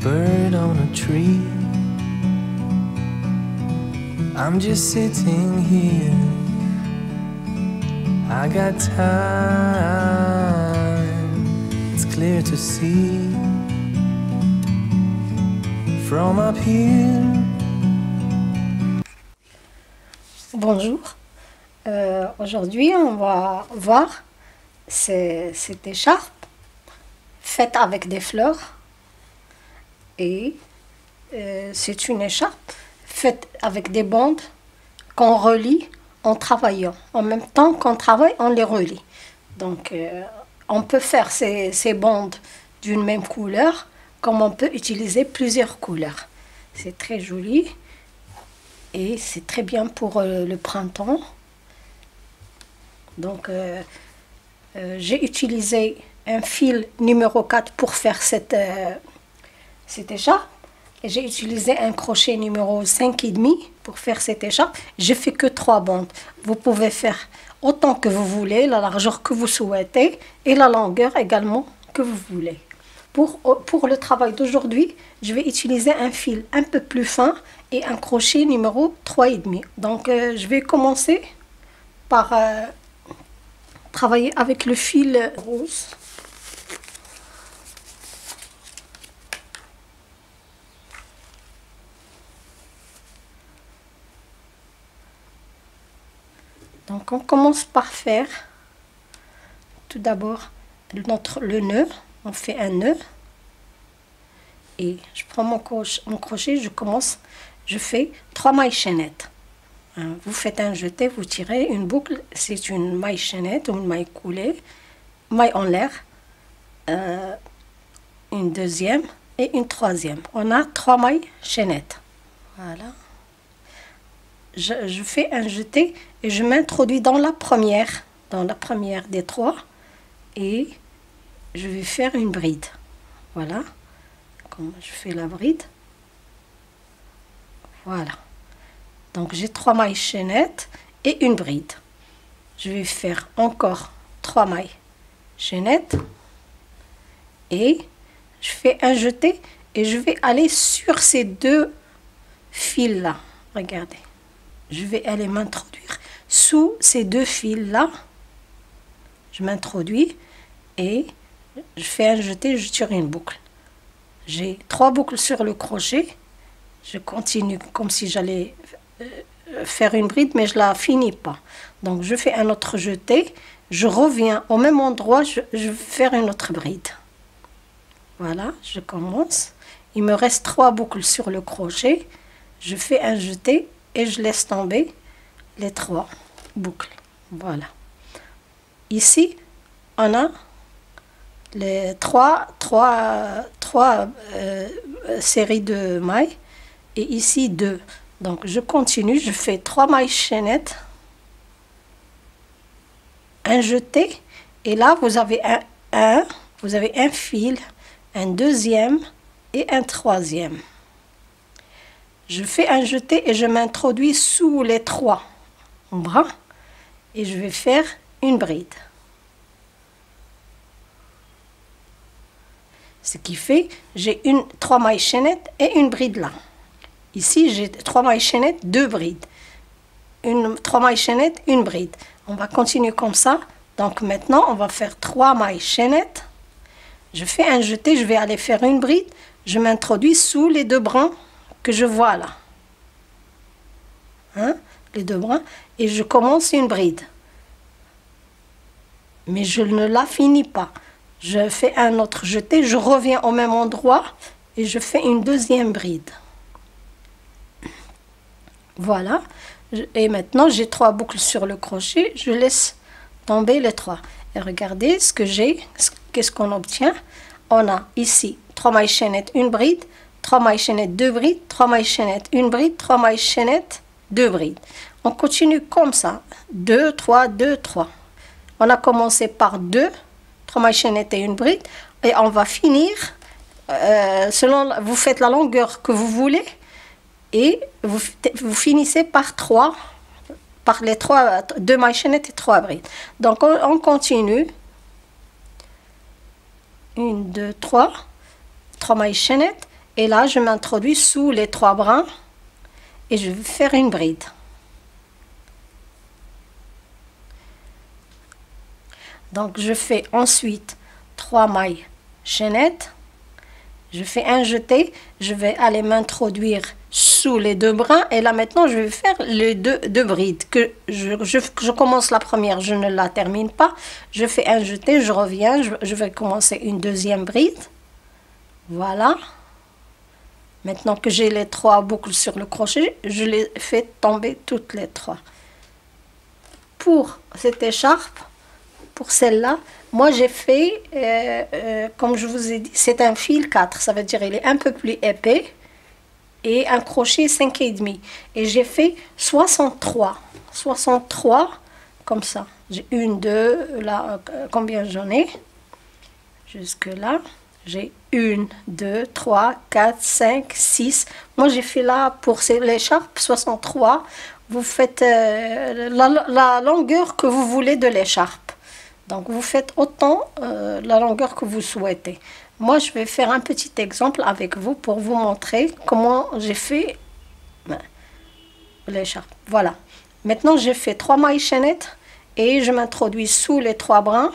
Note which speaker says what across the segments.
Speaker 1: bird on a tree. I'm just sitting here. I got time. It's clear to see from up here.
Speaker 2: Bonjour. Aujourd'hui, on va voir cette écharpe faite avec des fleurs. Et c'est une écharpe faite avec des bandes qu'on relie en travaillant. En même temps qu'on travaille, on les relie. Donc, on peut faire ces bandes d'une même couleur, comme on peut utiliser plusieurs couleurs. C'est très joli et c'est très bien pour le printemps. Donc, j'ai utilisé un fil numéro 4 pour faire cette écharpe. Et j'ai utilisé un crochet numéro 5,5 pour faire cette écharpe. J'ai fait que 3 bandes. Vous pouvez faire autant que vous voulez, la largeur que vous souhaitez et la longueur également que vous voulez. Pour le travail d'aujourd'hui, je vais utiliser un fil un peu plus fin et un crochet numéro 3,5. Donc, je vais commencer par travailler avec le fil rose. Donc, on commence par faire tout d'abord le nœud. On fait un nœud et je prends mon crochet, je fais 3 mailles chaînettes. Vous faites un jeté, vous tirez une boucle, c'est une maille chaînette ou une maille coulée, maille en l'air, une deuxième et une troisième. On a 3 mailles chaînettes. Voilà. Je fais un jeté et je m'introduis dans la première des 3 et je vais faire une bride. Voilà, comme je fais la bride. Voilà. Donc j'ai 3 mailles chaînettes et une bride. Je vais faire encore 3 mailles chaînettes et je fais un jeté et je vais aller sur ces 2 fils là. Regardez. Je vais aller m'introduire sous ces 2 fils là. Je m'introduis et je fais un jeté, je tire une boucle. J'ai 3 boucles sur le crochet. Je continue comme si j'allais faire une bride, mais je la finis pas. Donc je fais un autre jeté. Je reviens au même endroit, je vais faire une autre bride. Voilà, je commence. Il me reste 3 boucles sur le crochet. Je fais un jeté et je laisse tomber les 3 boucles. Voilà. Ici, on a les 3 séries de mailles et ici 2. Donc je continue, je fais 3 mailles chaînettes, un jeté et là vous avez un fil, un deuxième et un troisième. Je fais un jeté et je m'introduis sous les 3 bras et je vais faire une bride. Ce qui fait, j'ai 3 mailles chaînettes et une bride là. Ici, j'ai 3 mailles chaînettes, 2 brides. 3 mailles chaînettes, une bride. On va continuer comme ça. Donc maintenant, on va faire 3 mailles chaînettes. Je fais un jeté, je vais aller faire une bride. Je m'introduis sous les 2 brins que je vois là. Les 2 brins. Et je commence une bride. Mais je ne la finis pas. Je fais un autre jeté, je reviens au même endroit et je fais une deuxième bride. Voilà. Et maintenant, j'ai 3 boucles sur le crochet. Je laisse tomber les 3. Et regardez ce que j'ai. Qu'est-ce qu'on obtient? On a ici 3 mailles chaînettes, une bride. 3 mailles chaînettes, 2 brides. 3 mailles chaînettes, une bride. 3 mailles chaînettes, 2 brides. On continue comme ça. 2, 3, 2, 3. On a commencé par 2. 3 mailles chaînettes et une bride et on va finir vous faites la longueur que vous voulez et vous finissez par 3 par les 2 mailles chaînettes et 3 brides. Donc on continue 1, 2, 3 mailles chaînettes Et là, je m'introduis sous les 3 brins et je vais faire une bride. Donc, je fais ensuite 3 mailles chaînettes. Je fais un jeté, je vais aller m'introduire sous les 2 brins et là maintenant je vais faire les deux brides que je commence la première, je ne la termine pas, je fais un jeté, je reviens, je vais commencer une deuxième bride. Voilà. Maintenant que j'ai les 3 boucles sur le crochet, je les fais tomber toutes les 3. Pour cette écharpe, pour celle-là, moi j'ai fait, comme je vous ai dit, c'est un fil 4, ça veut dire il est un peu plus épais et un crochet 5,5. Et j'ai fait 63 comme ça. J'ai 1, 2, là, combien j'en ai? Jusque là, j'ai 1, 2, 3, 4, 5, 6. Moi j'ai fait là pour l'écharpe 63. Vous faites la longueur que vous voulez de l'écharpe. Donc, vous faites autant la longueur que vous souhaitez. Moi, je vais faire un petit exemple avec vous pour vous montrer comment j'ai fait l'écharpe. Voilà. Maintenant, j'ai fait 3 mailles chaînettes et je m'introduis sous les 3 brins.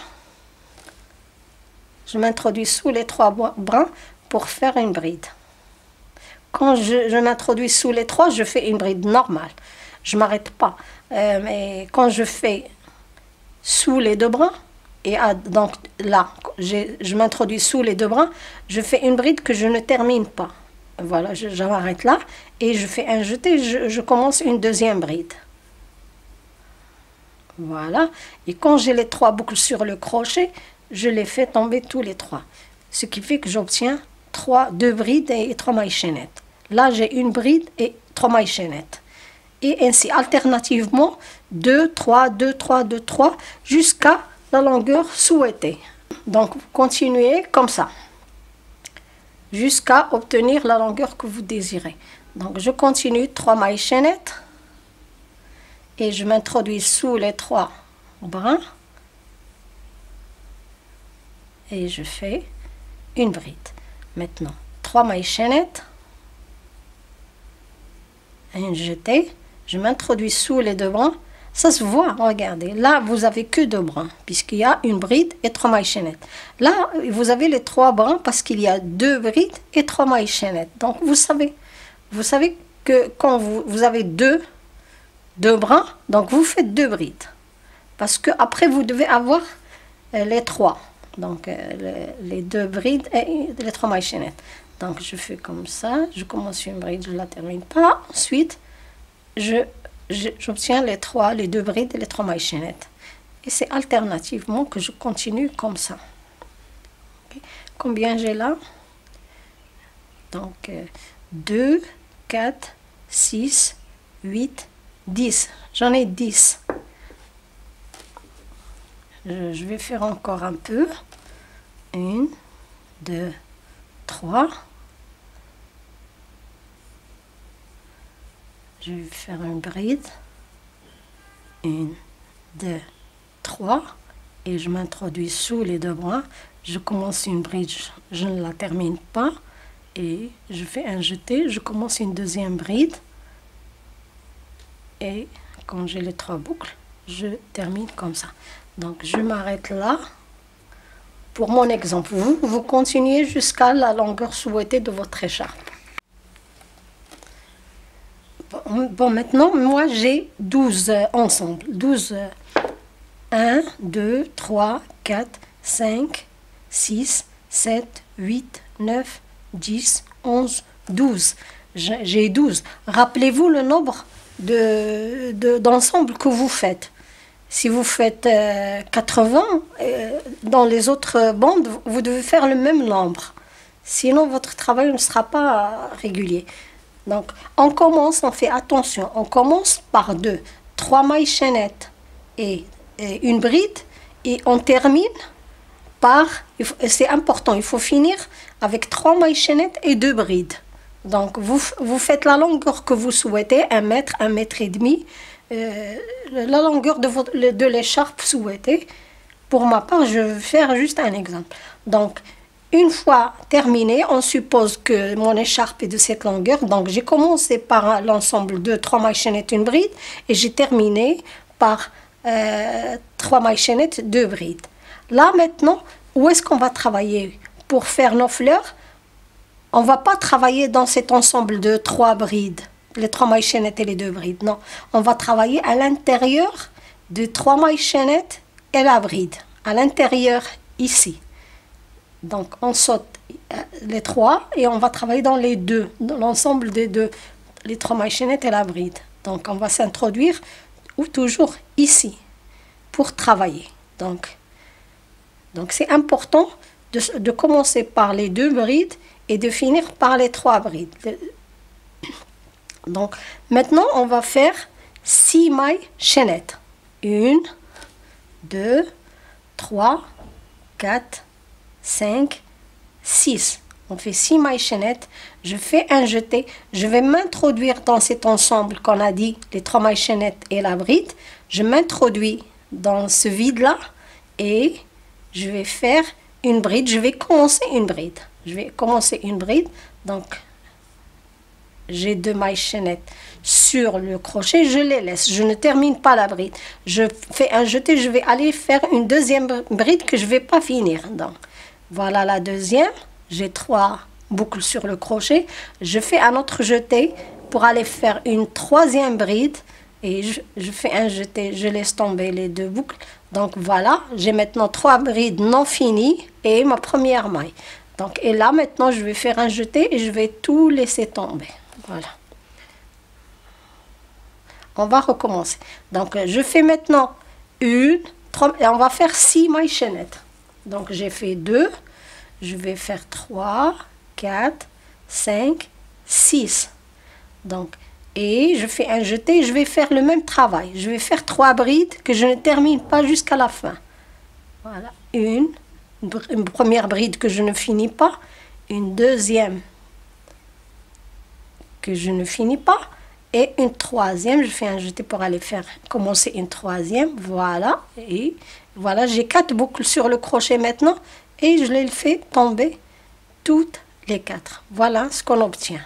Speaker 2: Je m'introduis sous les 3 brins pour faire une bride. Quand je m'introduis sous les 3, je fais une bride normale. Je ne m'arrête pas. Mais quand je fais sous les 2 brins, et donc là, je m'introduis sous les 2 brins, je fais une bride que je ne termine pas. Voilà, je m'arrête là et je fais un jeté, je commence une deuxième bride. Voilà, et quand j'ai les 3 boucles sur le crochet, je les fais tomber tous les 3. Ce qui fait que j'obtiens 2 brides et 3 mailles chaînettes. Là, j'ai une bride et 3 mailles chaînettes. Et ainsi, alternativement, 2, 3, 2, 3, 2, 3, jusqu'à la longueur souhaitée. Donc, vous continuez comme ça, jusqu'à obtenir la longueur que vous désirez. Donc, je continue 3 mailles chaînettes et je m'introduis sous les 3 brins et je fais une bride. Maintenant, 3 mailles chaînettes, un jeté, je m'introduis sous les 2 brins. Ça se voit, regardez, là vous avez que 2 brins puisqu'il y a une bride et 3 mailles chaînettes. Là vous avez les 3 brins parce qu'il y a 2 brides et 3 mailles chaînettes. Donc vous savez que quand vous avez deux brins, donc vous faites 2 brides parce que après vous devez avoir les 3, donc les 2 brides et les 3 mailles chaînettes. Donc je fais comme ça, je commence une bride, je ne la termine pas, ensuite j'obtiens les 2 brides et les 3 mailles chaînettes. Et c'est alternativement que je continue comme ça. Okay. Combien j'ai là? Donc 2, 4, 6, 8, 10. J'en ai 10. Je vais faire encore un peu. 1, 2, 3. Je vais faire une bride, 1, 2, 3, et je m'introduis sous les 2 brins. Je commence une bride, je ne la termine pas, et je fais un jeté, je commence une deuxième bride, et quand j'ai les 3 boucles, je termine comme ça. Donc je m'arrête là. Pour mon exemple, vous continuez jusqu'à la longueur souhaitée de votre écharpe. Bon, maintenant, moi, j'ai 12 ensemble. 12. 1, 2, 3, 4, 5, 6, 7, 8, 9, 10, 11, 12. J'ai 12. Rappelez-vous le nombre d'ensembles que vous faites. Si vous faites 80, dans les autres bandes, vous devez faire le même nombre. Sinon, votre travail ne sera pas régulier. Donc, on commence, on fait attention, on commence par 2, 3 mailles chaînettes et une bride, et on termine par, c'est important, il faut finir avec 3 mailles chaînettes et 2 brides. Donc, vous faites la longueur que vous souhaitez, 1 mètre, 1 mètre et demi, la longueur de l'écharpe souhaitée. Pour ma part, je vais faire juste un exemple. Donc, Une fois terminé, on suppose que mon écharpe est de cette longueur. Donc, j'ai commencé par l'ensemble de 3 mailles chaînettes, une bride. Et j'ai terminé par 3 mailles chaînettes, 2 brides. Là, maintenant, où est-ce qu'on va travailler? Pour faire nos fleurs, on ne va pas travailler dans cet ensemble de 3 brides. Les 3 mailles chaînettes et les 2 brides. Non, on va travailler à l'intérieur de 3 mailles chaînettes et la bride. À l'intérieur, ici. Donc, on saute les 3 et on va travailler dans les 2, dans l'ensemble des 2, les 3 mailles chaînettes et la bride. Donc, on va s'introduire ou toujours ici pour travailler. Donc c'est important de commencer par les 2 brides et de finir par les 3 brides. Donc, maintenant, on va faire 6 mailles chaînettes. 1, 2, 3, 4, 5, 6. On fait 6 mailles chaînettes. Je fais un jeté. Je vais m'introduire dans cet ensemble qu'on a dit, les 3 mailles chaînettes et la bride. Je m'introduis dans ce vide-là et je vais faire une bride. Je vais commencer une bride. Je vais commencer une bride. Donc, j'ai 2 mailles chaînettes sur le crochet. Je les laisse. Je ne termine pas la bride. Je fais un jeté. Je vais aller faire une deuxième bride que je ne vais pas finir. Donc, voilà la deuxième. J'ai 3 boucles sur le crochet. Je fais un autre jeté pour aller faire une troisième bride. Et je fais un jeté. Je laisse tomber les 2 boucles. Donc voilà, j'ai maintenant 3 brides non finies et ma première maille. Donc, et là maintenant je vais faire un jeté et je vais tout laisser tomber. Voilà. On va recommencer. Donc je fais maintenant 1, 3, et on va faire 6 mailles chaînettes. Donc j'ai fait 2, je vais faire 3, 4, 5, 6. Donc, et je fais un jeté, je vais faire le même travail. Je vais faire 3 brides que je ne termine pas jusqu'à la fin. Voilà, une première bride que je ne finis pas, une deuxième que je ne finis pas, et une troisième. Je fais un jeté pour aller commencer une troisième. Voilà, et voilà, j'ai 4 boucles sur le crochet maintenant, et je les fais tomber toutes les 4. Voilà ce qu'on obtient.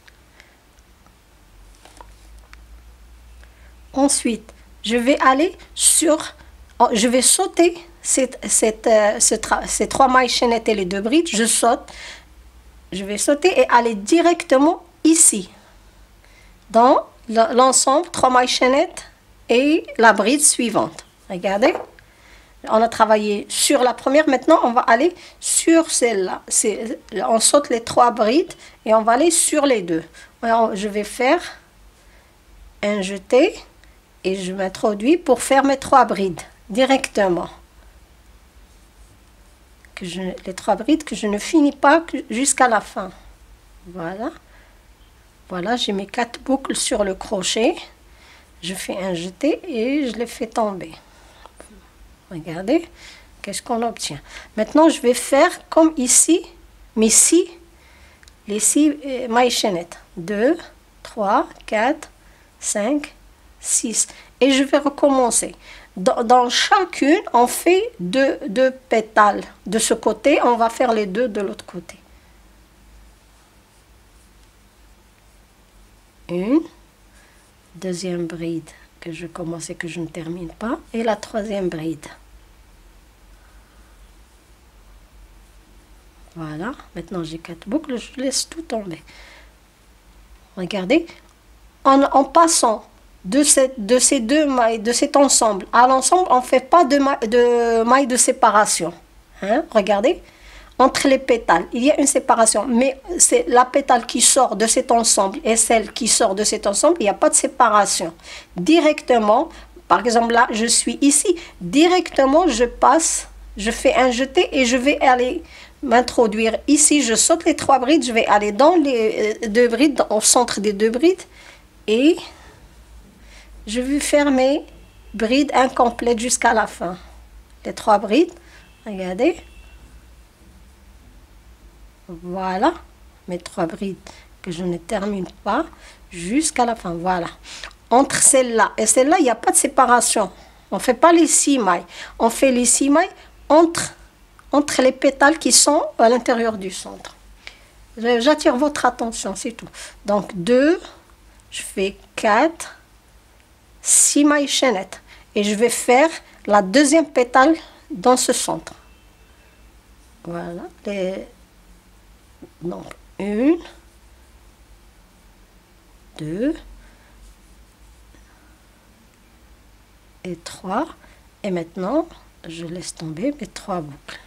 Speaker 2: Ensuite, je vais aller je vais sauter ces 3 mailles chaînettes et les 2 brides. Je saute, je vais sauter et aller directement ici, dans l'ensemble, 3 mailles chaînettes et la bride suivante. Regardez, on a travaillé sur la première, maintenant on va aller sur celle-là. On saute les 3 brides et on va aller sur les 2. Alors, je vais faire un jeté. Et je m'introduis pour faire mes 3 brides directement. Les 3 brides que je ne finis pas jusqu'à la fin. Voilà. Voilà, j'ai mes 4 boucles sur le crochet. Je fais un jeté et je les fais tomber. Regardez, qu'est-ce qu'on obtient. Maintenant, je vais faire comme ici, les 6 mailles chaînettes. 2, 3, 4, 5, 6. Et je vais recommencer. Dans chacune, on fait 2 pétales. De ce côté, on va faire les 2 de l'autre côté. Une, deuxième bride que je commence et que je ne termine pas. Et la troisième bride. Voilà. Maintenant, j'ai 4 boucles. Je laisse tout tomber. Regardez. En passant de ces 2 mailles, de cet ensemble à l'ensemble, on ne fait pas de mailles de séparation. Hein? Regardez, entre les pétales, il y a une séparation, mais c'est la pétale qui sort de cet ensemble et celle qui sort de cet ensemble, il n'y a pas de séparation. Directement, par exemple là, je suis ici, directement je passe, je fais un jeté et je vais aller m'introduire ici, je saute les 3 brides, je vais aller dans les 2 brides, au centre des 2 brides, et je vais faire mes brides incomplètes jusqu'à la fin. Les 3 brides, regardez. Voilà, mes 3 brides que je ne termine pas jusqu'à la fin. Voilà. Entre celle-là et celle-là, il n'y a pas de séparation. On ne fait pas les 6 mailles. On fait les 6 mailles entre entre les pétales qui sont à l'intérieur du centre. J'attire votre attention, c'est tout. Donc 2, je fais 4, 6 mailles chaînettes. Et je vais faire la deuxième pétale dans ce centre. Voilà. Donc 1, 2 et 3. Et maintenant, je laisse tomber mes 3 boucles.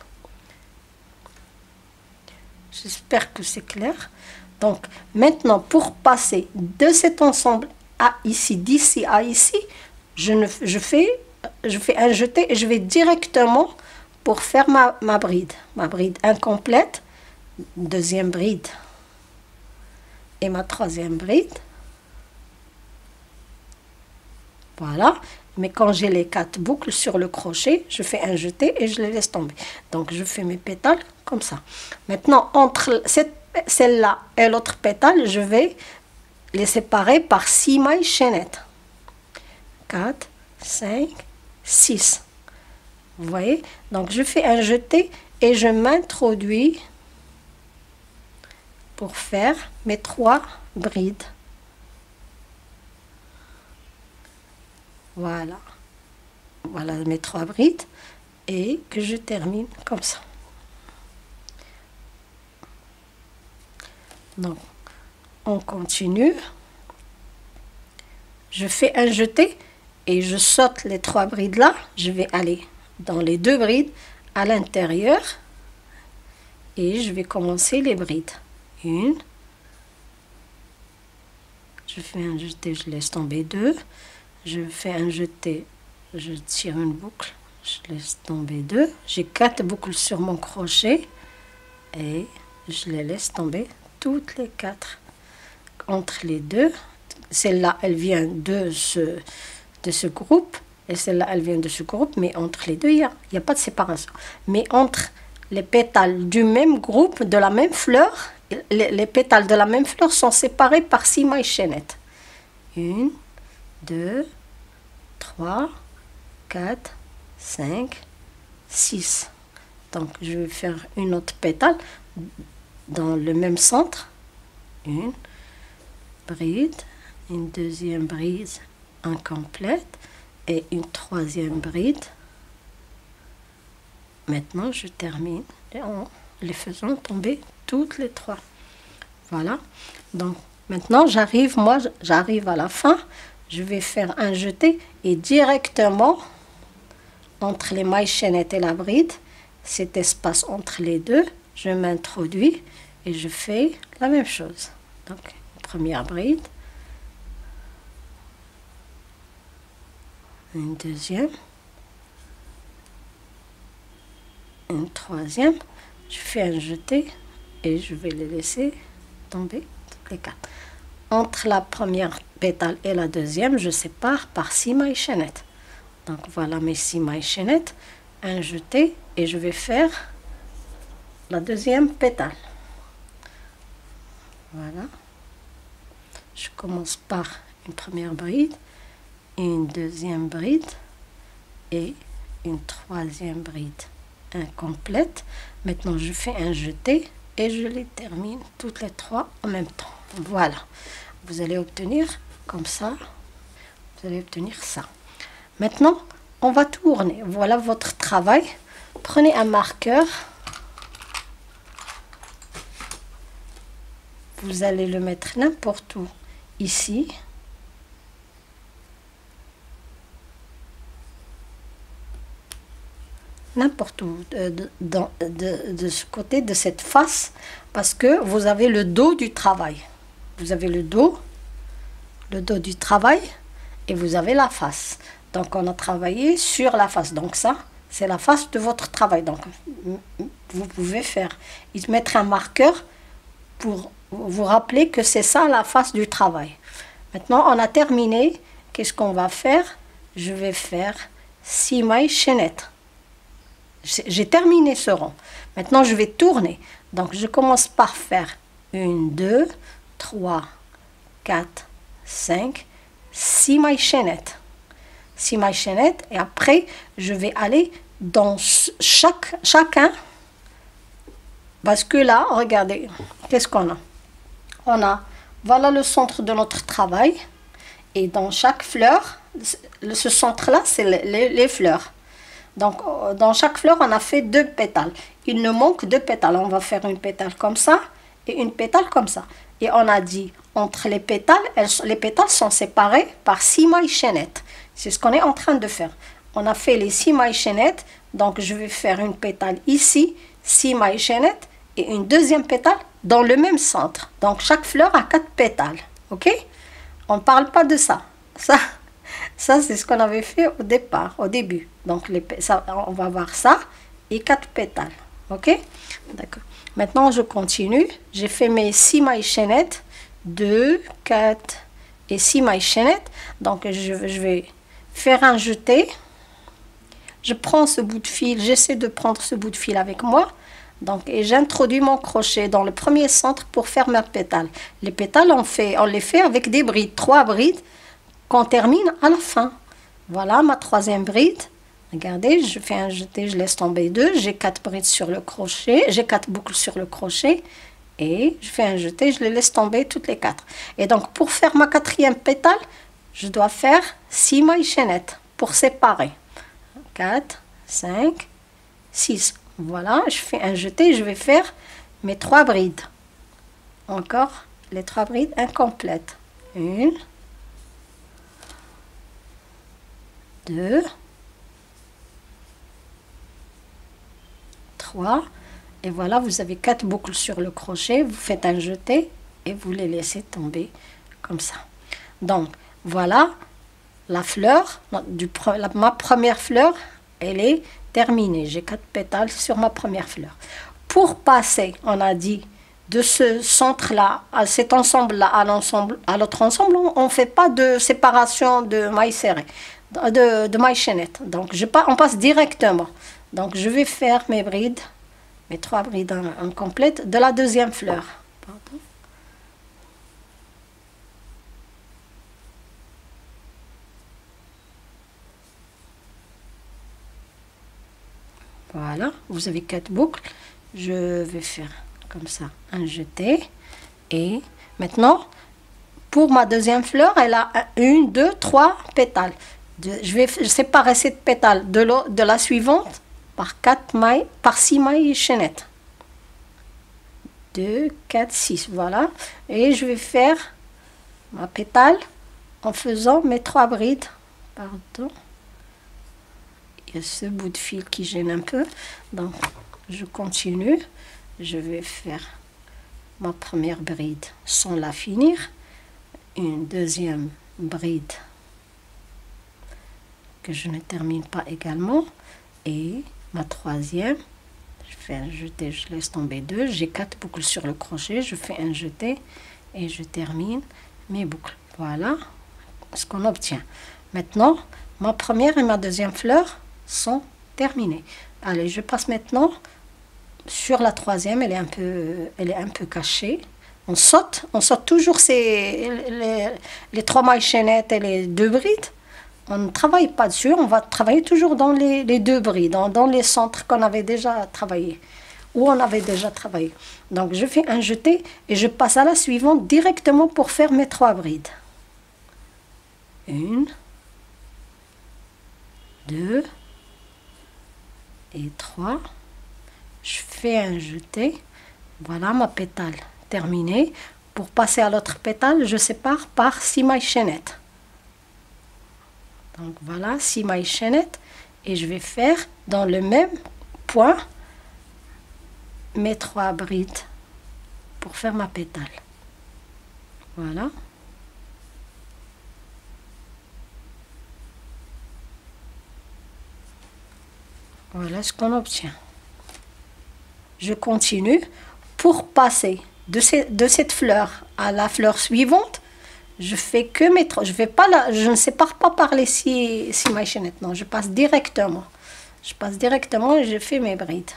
Speaker 2: J'espère que c'est clair. Donc, maintenant, pour passer de cet ensemble à ici, d'ici à ici, je fais un jeté et je vais directement pour faire ma bride incomplète, deuxième bride et ma troisième bride. Voilà. Mais quand j'ai les 4 boucles sur le crochet, je fais un jeté et je les laisse tomber. Donc, je fais mes pétales comme ça. Maintenant, entre celle-là et l'autre pétale, je vais les séparer par 6 mailles chaînettes. 4, 5, 6. Vous voyez? Donc, je fais un jeté et je m'introduis pour faire mes 3 brides. Voilà. Voilà mes 3 brides et que je termine comme ça. Donc, on continue. Je fais un jeté et je saute les 3 brides là. Je vais aller dans les 2 brides à l'intérieur et je vais commencer les brides. 1. Je fais un jeté, je laisse tomber 2. Je fais un jeté, je tire une boucle, je laisse tomber 2. J'ai 4 boucles sur mon crochet et je les laisse tomber toutes les 4 entre les 2. Celle-là, elle vient de ce groupe et celle-là, elle vient de ce groupe, mais entre les deux, il n'y a pas de séparation. Mais entre les pétales du même groupe, de la même fleur, les pétales de la même fleur sont séparés par 6 mailles chaînettes. 1, 2, 3, 4, 5, 6. Donc, je vais faire une autre pétale dans le même centre. Une bride, une deuxième bride incomplète et une troisième bride. Maintenant, je termine en les faisant tomber toutes les 3. Voilà. Donc, maintenant, j'arrive à la fin. Je vais faire un jeté et directement entre les mailles chaînettes et la bride, cet espace entre les deux, je m'introduis et je fais la même chose. Donc, une première bride, une deuxième, une troisième. Je fais un jeté et je vais les laisser tomber toutes les 4. Entre la première pétale et la deuxième, je sépare par 6 mailles chaînettes. Donc voilà mes 6 mailles chaînettes, un jeté et je vais faire la deuxième pétale. Voilà. Je commence par une première bride, une deuxième bride et une troisième bride incomplète. Maintenant, je fais un jeté et je les termine toutes les 3 en même temps. Voilà. Vous allez obtenir comme ça. Vous allez obtenir ça. Maintenant, on va tourner. Voilà votre travail. Prenez un marqueur. Vous allez le mettre n'importe où. Ici. N'importe où. De ce côté, de cette face. Parce que vous avez le dos du travail. Vous avez le dos du travail et vous avez la face. Donc, on a travaillé sur la face. Donc, ça, c'est la face de votre travail. Donc, vous pouvez mettre un marqueur pour vous rappeler que c'est ça la face du travail. Maintenant, on a terminé. Qu'est-ce qu'on va faire? Je vais faire 6 mailles chaînettes. J'ai terminé ce rond. Maintenant, je vais tourner. Donc, je commence par faire 1, 2, 3, 4, 5, 6 mailles chaînettes. 6 mailles chaînettes et après, je vais aller dans chacun Parce que là, regardez, qu'est-ce qu'on a? On a, voilà le centre de notre travail. Et dans chaque fleur, ce centre-là, c'est les fleurs. Donc, dans chaque fleur, on a fait 2 pétales. Il nous manque 2 pétales. On va faire une pétale comme ça et une pétale comme ça. Et on a dit, entre les pétales sont séparés par 6 mailles chaînettes. C'est ce qu'on est en train de faire. On a fait les 6 mailles chaînettes. Donc, je vais faire une pétale ici, 6 mailles chaînettes, et une deuxième pétale dans le même centre. Donc, chaque fleur a 4 pétales. OK? On ne parle pas de ça. Ça c'est ce qu'on avait fait au départ, au début. Donc, on va voir ça et 4 pétales. OK? D'accord. Maintenant, je continue. J'ai fait mes 6 mailles chaînettes. 2, 4 et 6 mailles chaînettes. Donc, je vais faire un jeté. Je prends ce bout de fil. J'essaie de prendre ce bout de fil avec moi. Donc, et j'introduis mon crochet dans le premier centre pour faire ma pétale. Les pétales, on les fait avec des brides. 3 brides qu'on termine à la fin. Voilà ma 3e bride. Regardez, je fais un jeté, je laisse tomber 2. J'ai 4 brides sur le crochet. J'ai 4 boucles sur le crochet. Et je fais un jeté, je les laisse tomber toutes les 4. Et donc, pour faire ma 4e pétale, je dois faire 6 mailles chaînettes pour séparer. 4, 5, 6. Voilà, je fais un jeté, je vais faire mes 3 brides. Encore les 3 brides incomplètes. 1, 2, 3. Et voilà, vous avez 4 boucles sur le crochet. Vous faites un jeté et vous les laissez tomber comme ça. Donc, voilà la fleur. Ma première fleur, elle est terminée. J'ai 4 pétales sur ma première fleur. Pour passer, on a dit, de ce centre-là, à cet ensemble-là, à l'autre ensemble, on ne fait pas de séparation de mailles serrées, de mailles chaînettes. Donc, on passe directement. Donc, je vais faire mes brides, mes 3 brides incomplètes de la 2e fleur. Pardon. Voilà, vous avez 4 boucles. Je vais faire comme ça un jeté. Et maintenant, pour ma 2e fleur, elle a 1, 2, 3 pétales. Je vais séparer cette pétale de la suivante par 4 mailles, par 6 mailles chaînettes. 2, 4, 6, voilà. Et je vais faire ma pétale en faisant mes 3 brides. Pardon. Il y a ce bout de fil qui gêne un peu. Donc, je continue. Je vais faire ma première bride sans la finir. Une 2e bride que je ne termine pas également. Et ma 3e. Je fais un jeté, je laisse tomber 2. J'ai 4 boucles sur le crochet. Je fais un jeté et je termine mes boucles. Voilà ce qu'on obtient. Maintenant, ma première et ma 2e fleur sont terminées. Allez, je passe maintenant sur la 3e. Elle est un peu cachée. On saute toujours les 3 mailles chaînettes et les 2 brides. On ne travaille pas dessus, on va travailler toujours dans les 2 brides, dans les centres qu'on avait déjà travaillé, où on avait déjà travaillé. Donc je fais un jeté et je passe à la suivante directement pour faire mes 3 brides. 1, 2 et 3. Je fais un jeté. Voilà ma pétale terminée. Pour passer à l'autre pétale, je sépare par 6 mailles chaînettes. Donc voilà, 6 mailles chaînettes. Et je vais faire dans le même point mes 3 brides pour faire ma pétale. Voilà. Voilà ce qu'on obtient. Je continue. Pour passer de cette fleur à la fleur suivante, je fais que mes 3. Je ne sépare pas par les 6 mailles chaînettes. Non, je passe directement. Je passe directement et je fais mes brides.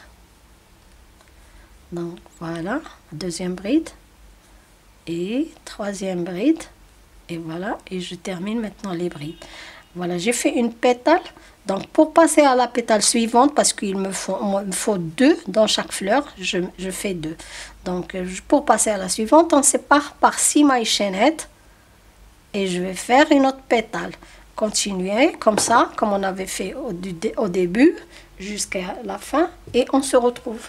Speaker 2: Donc voilà, 2e bride et 3e bride. Et voilà, et je termine maintenant les brides. Voilà, j'ai fait une pétale. Donc, pour passer à la pétale suivante, parce qu'il me faut 2 dans chaque fleur, je fais 2. Donc, pour passer à la suivante, on sépare par 6 mailles chaînettes. Et je vais faire une autre pétale. Continuer comme ça, comme on avait fait au début, jusqu'à la fin. Et on se retrouve.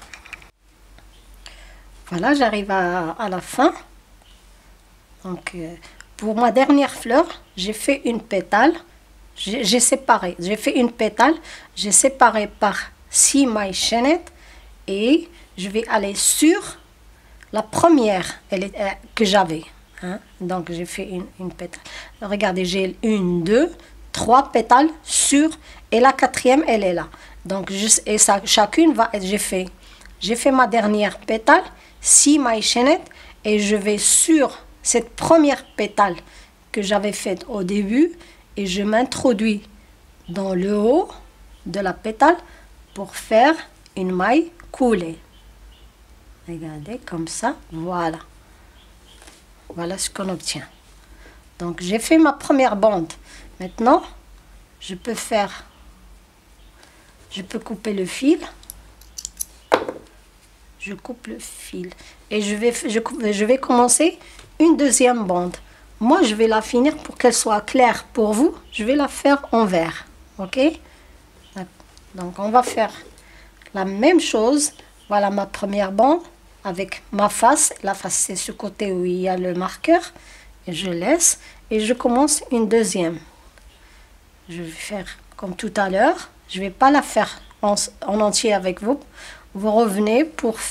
Speaker 2: Voilà, j'arrive à la fin. Donc, pour ma dernière fleur, j'ai fait une pétale. J'ai séparé. J'ai fait une pétale. J'ai séparé par 6 mailles chaînettes. Et je vais aller sur la première que j'avais. Hein? Donc, j'ai fait une pétale. Regardez, j'ai 1, 2, 3 pétales sur. Et la quatrième, elle est là. Donc, et ça, chacune va être. J'ai fait ma dernière pétale. 6 mailles chaînettes. Et je vais sur cette première pétale que j'avais faite au début. Et je m'introduis dans le haut de la pétale pour faire une maille coulée. Regardez, comme ça, voilà. Voilà ce qu'on obtient. Donc, j'ai fait ma première bande. Maintenant, je peux couper le fil. Je coupe le fil. Et je vais commencer une deuxième bande. Moi, je vais la finir pour qu'elle soit claire pour vous. Je vais la faire en vert. Ok? Donc, on va faire la même chose. Voilà ma première bande avec ma face. La face, c'est ce côté où il y a le marqueur. Et je laisse. Et je commence une deuxième. Je vais faire comme tout à l'heure. Je ne vais pas la faire en entier avec vous. Vous revenez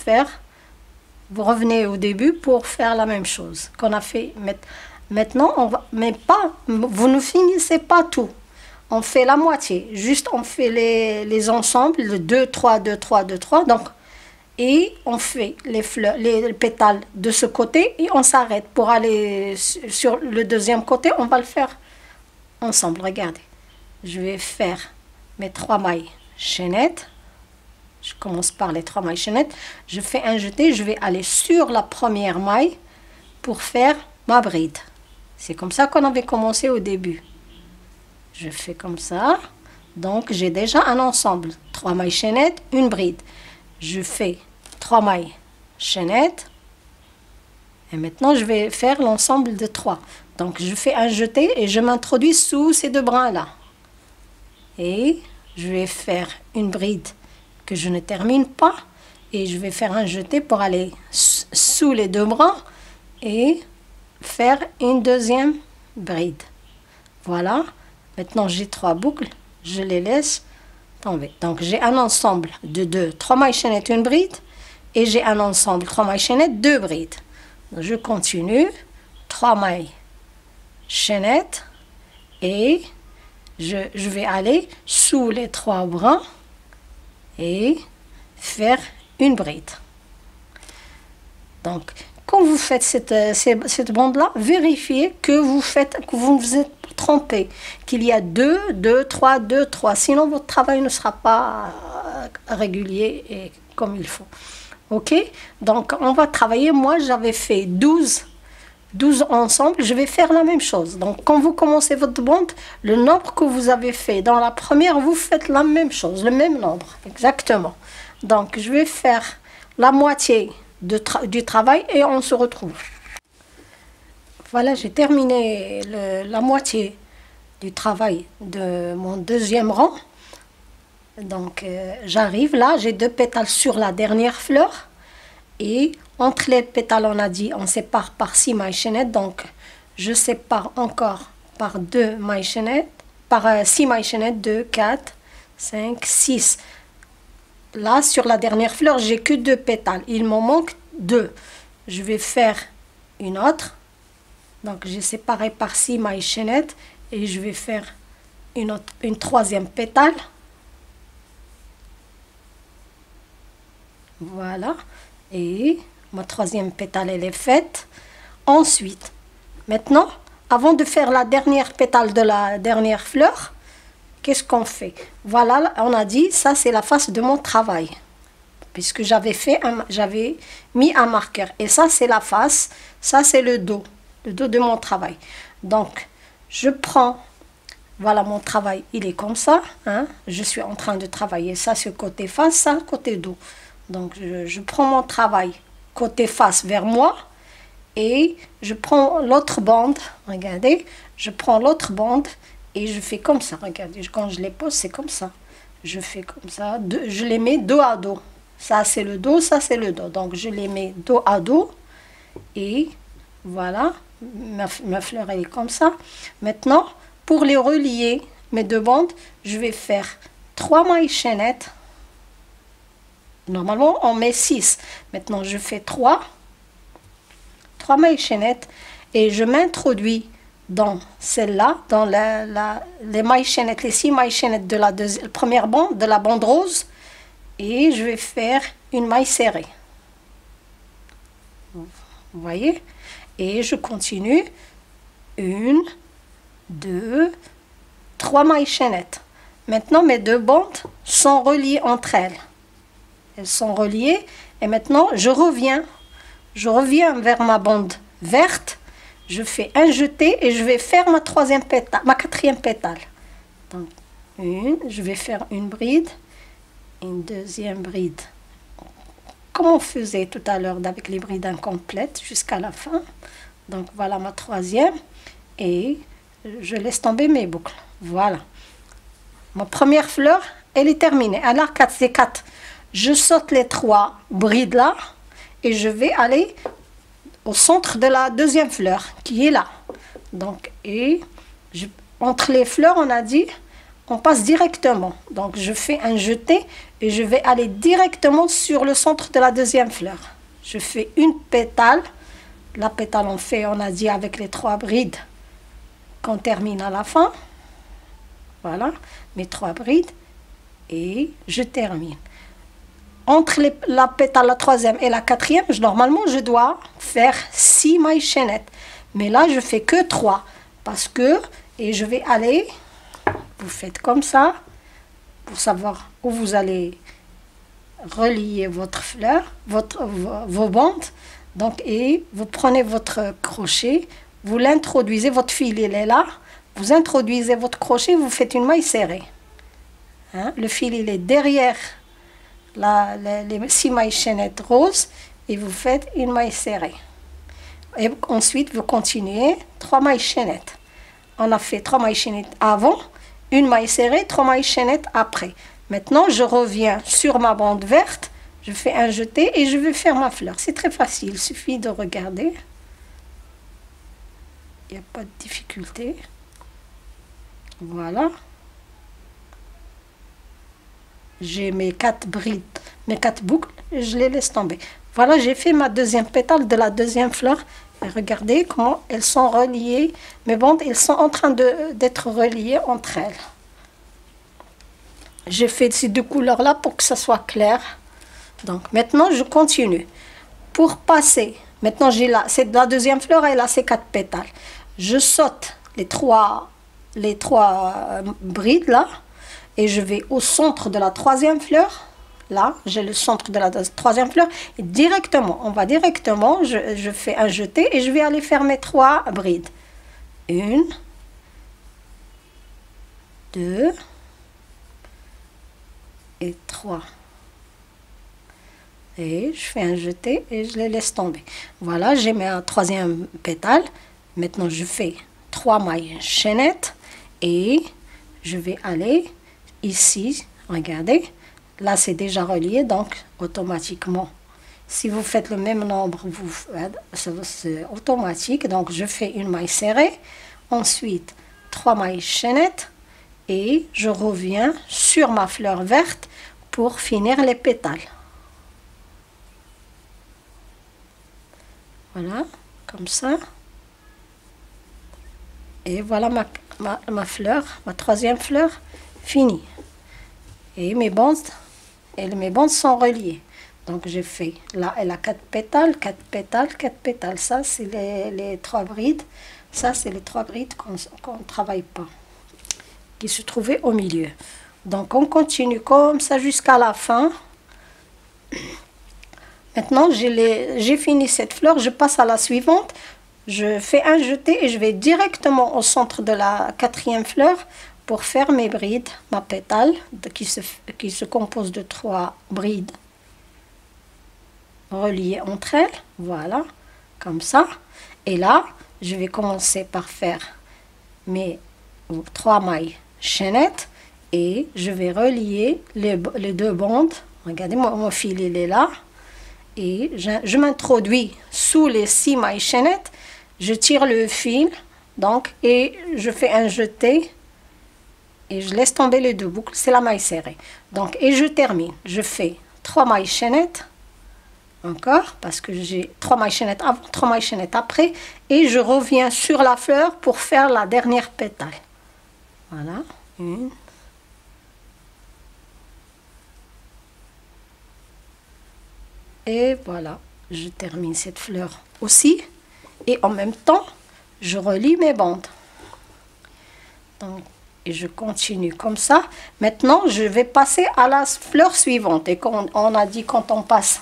Speaker 2: au début pour faire la même chose qu'on a fait. Maintenant, vous ne finissez pas tout. On fait la moitié. Juste, on fait les ensembles, le 2, 3, 2, 3, 2, 3. Donc, et on fait les fleurs, les pétales de ce côté et on s'arrête pour aller sur le deuxième côté. On va le faire ensemble. Regardez. Je vais faire mes 3 mailles chaînettes. Je commence par les 3 mailles chaînettes. Je fais un jeté. Je vais aller sur la première maille pour faire ma bride. C'est comme ça qu'on avait commencé au début. Je fais comme ça. Donc, j'ai déjà un ensemble. 3 mailles chaînettes, une bride. Je fais 3 mailles chaînettes. Et maintenant, je vais faire l'ensemble de 3. Donc, je fais un jeté et je m'introduis sous ces 2 brins-là. Et je vais faire une bride que je ne termine pas. Et je vais faire un jeté pour aller sous les 2 brins et faire une deuxième bride. Voilà. Maintenant, j'ai 3 boucles. Je les laisse tomber. Donc, j'ai un ensemble de 3 mailles chaînettes, une bride. Et j'ai un ensemble 3 mailles chaînettes, 2 brides. Donc, je continue. 3 mailles chaînettes. Et je vais aller sous les 3 brins et faire une bride. Donc, quand vous faites cette bande-là, vérifiez que vous vous êtes trompé, qu'il y a 2, 2, 3, 2, 3. Sinon, votre travail ne sera pas régulier et comme il faut. Ok? Donc, on va travailler. Moi, j'avais fait 12 ensemble. Je vais faire la même chose. Donc, quand vous commencez votre bande, le nombre que vous avez fait dans la première, vous faites la même chose, le même nombre. Exactement. Donc, je vais faire la moitié du travail et on se retrouve. Voilà, j'ai terminé la moitié du travail de mon deuxième rang. Donc, j'arrive là, j'ai 2 pétales sur la dernière fleur. Et entre les pétales, on a dit, on sépare par 6 mailles chaînettes. Donc, je sépare encore par 2 mailles chaînettes, par 6 mailles chaînettes, 2, 4, 5, 6. Là, sur la dernière fleur, j'ai que 2 pétales. Il m'en manque 2. Je vais faire une autre. Donc, j'ai séparé par 6 mailles chaînettes. Et je vais faire une troisième pétale. Voilà. Et ma troisième pétale, elle est faite. Ensuite, maintenant, avant de faire la dernière pétale de la dernière fleur, qu'est-ce qu'on fait? Voilà, on a dit, ça c'est la face de mon travail. Puisque j'avais mis un marqueur. Et ça c'est la face, ça c'est le dos de mon travail. Donc, je prends voilà mon travail, il est comme ça, hein. Je suis en train de travailler ça sur côté face, ça côté dos. Donc je prends mon travail côté face vers moi et je prends l'autre bande, regardez, je prends l'autre bande et je fais comme ça, regardez, quand je les pose c'est comme ça. Je fais comme ça, je les mets dos à dos. Ça c'est le dos, ça c'est le dos. Donc je les mets dos à dos et voilà, ma fleur elle est comme ça. Maintenant, pour les relier, mes deux bandes, je vais faire 3 mailles chaînettes. Normalement, on met 6. Maintenant, je fais 3 mailles chaînettes et je m'introduis dans celle-là, dans les mailles chaînettes, les 6 mailles chaînettes de la première bande, de la bande rose, et je vais faire une maille serrée. Vous voyez? Et je continue. 1, 2, 3 mailles chaînettes. Maintenant, mes deux bandes sont reliées entre elles. Elles sont reliées et maintenant je reviens vers ma bande verte, je fais un jeté et je vais faire ma quatrième pétale. Donc je vais faire une bride, une deuxième bride, comme on faisait tout à l'heure avec les brides incomplètes jusqu'à la fin. Donc voilà ma troisième et je laisse tomber mes boucles. Voilà, ma première fleur elle est terminée. Alors 4. Je saute les 3 brides là et je vais aller au centre de la deuxième fleur qui est là. Donc entre les fleurs on a dit on passe directement. Donc je fais un jeté et je vais aller directement sur le centre de la deuxième fleur. Je fais une pétale. La pétale on a dit avec les 3 brides qu'on termine à la fin. Voilà mes 3 brides et je termine. Entre la pétale, la troisième et la quatrième, normalement je dois faire 6 mailles chaînettes. Mais là je fais que 3 parce que, et je vais aller, vous faites comme ça, pour savoir où vous allez relier votre fleur, vos bandes. Donc, et vous prenez votre crochet, vous l'introduisez, votre fil il est là, vous introduisez votre crochet, vous faites une maille serrée. Hein? Le fil il est derrière les 6 mailles chaînettes roses et vous faites une maille serrée. Et ensuite, vous continuez 3 mailles chaînettes. On a fait 3 mailles chaînettes avant, une maille serrée, 3 mailles chaînettes après. Maintenant, je reviens sur ma bande verte, je fais un jeté et je vais faire ma fleur. C'est très facile, il suffit de regarder. Il n'y a pas de difficulté. Voilà. J'ai mes 4 brides, mes 4 boucles, et je les laisse tomber. Voilà, j'ai fait ma deuxième pétale de la deuxième fleur. Et regardez comment elles sont reliées. Mes bandes, elles sont en train d'être reliées entre elles. J'ai fait ces 2 couleurs-là pour que ça soit clair. Donc maintenant, je continue. Pour passer, maintenant j'ai là, c'est la deuxième fleur, elle a ses 4 pétales. Je saute les trois brides là. Et je vais au centre de la troisième fleur. Là, j'ai le centre de la troisième fleur. Et directement, on va directement, je fais un jeté et je vais aller faire mes 3 brides. 1, 2 et 3. Et je fais un jeté et je les laisse tomber. Voilà, j'ai ma troisième pétale. Maintenant, je fais 3 mailles chaînettes et je vais aller ici, regardez, là c'est déjà relié, donc automatiquement, si vous faites le même nombre, c'est automatique. Donc je fais une maille serrée, ensuite 3 mailles chaînettes et je reviens sur ma fleur verte pour finir les pétales. Voilà, comme ça. Et voilà ma fleur, ma troisième fleur finie. Et mes bandes sont reliées. Donc j'ai fait, là elle a 4 pétales, 4 pétales, 4 pétales. Ça c'est les 3 brides. Ça c'est les 3 brides qu'on ne travaille pas, qui se trouvaient au milieu. Donc on continue comme ça jusqu'à la fin. Maintenant j'ai fini cette fleur, je passe à la suivante. Je fais un jeté et je vais directement au centre de la quatrième fleur pour faire mes brides, ma pétale qui se compose de 3 brides reliées entre elles, voilà, comme ça. Et là, je vais commencer par faire mes 3 mailles chaînettes et je vais relier les 2 bandes. Regardez, mon fil il est là et je m'introduis sous les 6 mailles chaînettes, je tire le fil donc et je fais un jeté et je laisse tomber les 2 boucles, c'est la maille serrée. Donc et je termine, je fais 3 mailles chaînettes encore parce que j'ai 3 mailles chaînettes avant, 3 mailles chaînettes après et je reviens sur la fleur pour faire la dernière pétale. Voilà, 1. Et voilà, je termine cette fleur aussi et en même temps je relie mes bandes. Donc, et je continue comme ça. Maintenant je vais passer à la fleur suivante et quand on a dit quand on passe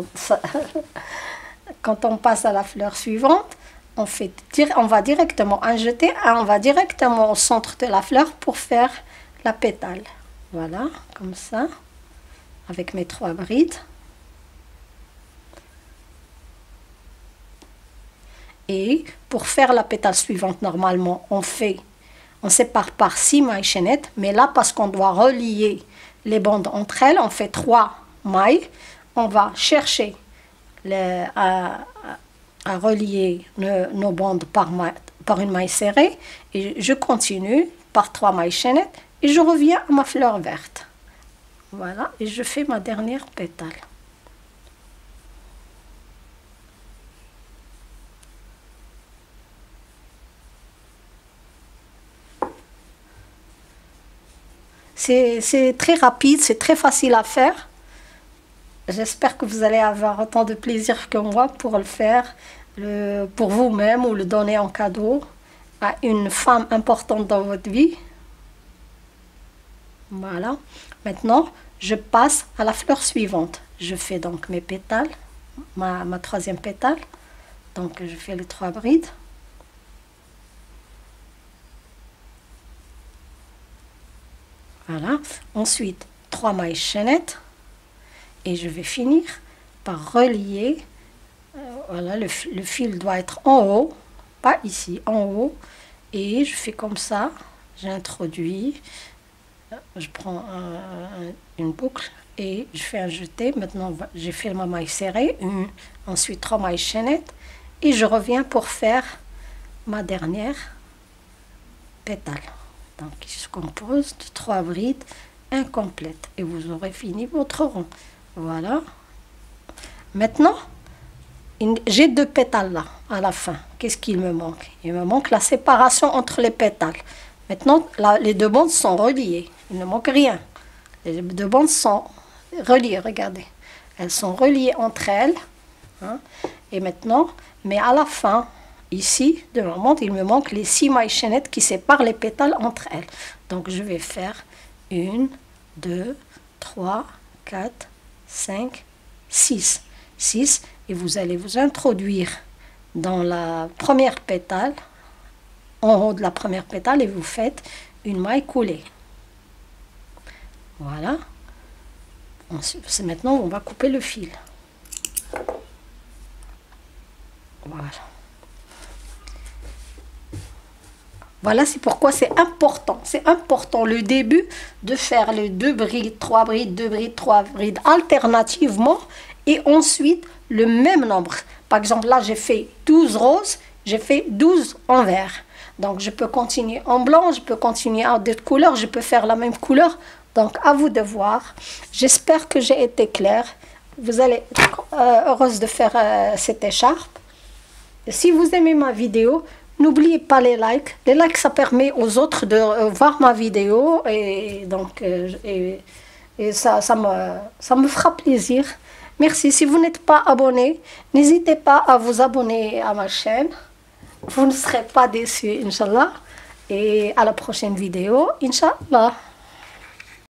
Speaker 2: quand on passe à la fleur suivante, on va directement un jeté, on va directement au centre de la fleur pour faire la pétale. Voilà, comme ça, avec mes 3 brides. Et pour faire la pétale suivante, normalement, on sépare par 6 mailles chaînettes, mais là, parce qu'on doit relier les bandes entre elles, on fait 3 mailles. On va chercher à relier nos bandes par une maille serrée et je continue par 3 mailles chaînettes et je reviens à ma fleur verte. Voilà, et je fais ma dernière pétale. C'est très rapide, c'est très facile à faire. J'espère que vous allez avoir autant de plaisir que moi pour le faire, pour vous-même ou le donner en cadeau à une femme importante dans votre vie. Voilà. Maintenant, je passe à la fleur suivante. Je fais donc mes pétales, ma 3e pétale. Donc, je fais les 3 brides. Voilà. Ensuite, 3 mailles chaînettes. Et je vais finir par relier. Voilà, le fil doit être en haut, pas ici, en haut. Et je fais comme ça. J'introduis. Je prends une boucle et je fais un jeté. Maintenant, j'ai fait ma maille serrée. Ensuite, 3 mailles chaînettes. Et je reviens pour faire ma dernière pétale. Donc, il se compose de 3 brides incomplètes. Et vous aurez fini votre rond. Voilà. Maintenant, j'ai 2 pétales là, à la fin. Qu'est-ce qu'il me manque? Il me manque la séparation entre les pétales. Maintenant, les 2 bandes sont reliées. Il ne manque rien. Les 2 bandes sont reliées, regardez. Elles sont reliées entre elles. Hein, et maintenant, mais à la fin, ici, de ma montre, il me manque les 6 mailles chaînettes qui séparent les pétales entre elles. Donc, je vais faire 1, 2, 3, 4, 5, 6. 6. Et vous allez vous introduire dans la première pétale, en haut de la première pétale, et vous faites une maille coulée. Voilà. Maintenant, on va couper le fil. Voilà. Voilà, c'est pourquoi c'est important. C'est important le début de faire les 2 brides, 3 brides, 2 brides, 3 brides alternativement et ensuite le même nombre. Par exemple, là, j'ai fait 12 roses, j'ai fait 12 en vert. Donc, je peux continuer en blanc, je peux continuer en d'autres couleurs, je peux faire la même couleur. Donc, à vous de voir. J'espère que j'ai été claire. Vous allez être heureuse de faire cette écharpe. Si vous aimez ma vidéo, n'oubliez pas les likes. Les likes, ça permet aux autres de voir ma vidéo. Et donc, ça me fera plaisir. Merci. Si vous n'êtes pas abonné, n'hésitez pas à vous abonner à ma chaîne. Vous ne serez pas déçus, Inch'Allah. Et à la prochaine vidéo, Inch'Allah.